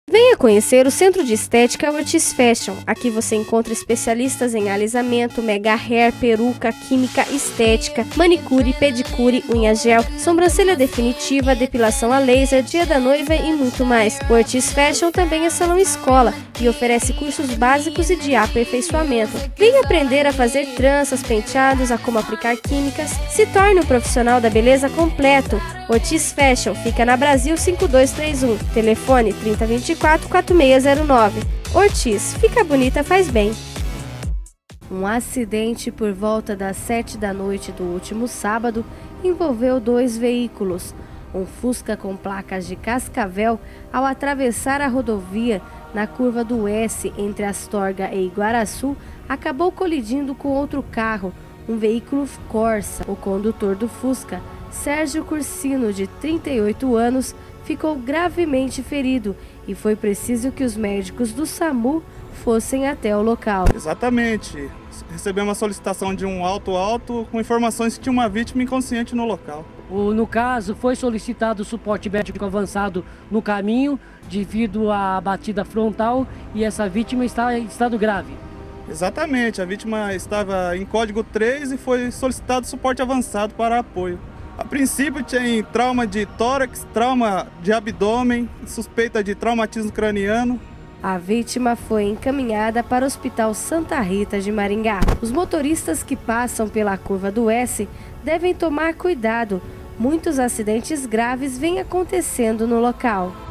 Venha conhecer o Centro de Estética Ortiz Fashion. Aqui você encontra especialistas em alisamento, mega hair, peruca, química, estética, manicure, pedicure, unha gel, sobrancelha definitiva, depilação a laser, dia da noiva e muito mais. O Ortiz Fashion também é salão escola e oferece cursos básicos e de aperfeiçoamento. Venha aprender a fazer tranças, penteados, a como aplicar químicas. Se torne um profissional da beleza completo. Ortiz Fashion fica na Brasil 5231, telefone 3024-4609. Ortiz, fica bonita, faz bem. Um acidente por volta das 7 da noite do último sábado envolveu 2 veículos. Um Fusca com placas de Cascavel, ao atravessar a rodovia na curva do S entre Astorga e Iguaraçu, acabou colidindo com outro carro, um veículo Corsa. O condutor do Fusca, Sérgio Cursino, de 38 anos, ficou gravemente ferido e foi preciso que os médicos do SAMU fossem até o local. Exatamente. Recebemos uma solicitação de um auto com informações que tinha uma vítima inconsciente no local. No caso, foi solicitado suporte médico avançado no caminho devido à batida frontal e essa vítima está em estado grave. Exatamente. A vítima estava em código 3 e foi solicitado suporte avançado para apoio. A princípio tem trauma de tórax, trauma de abdômen, suspeita de traumatismo craniano. A vítima foi encaminhada para o Hospital Santa Rita de Maringá. Os motoristas que passam pela curva do S devem tomar cuidado. Muitos acidentes graves vêm acontecendo no local.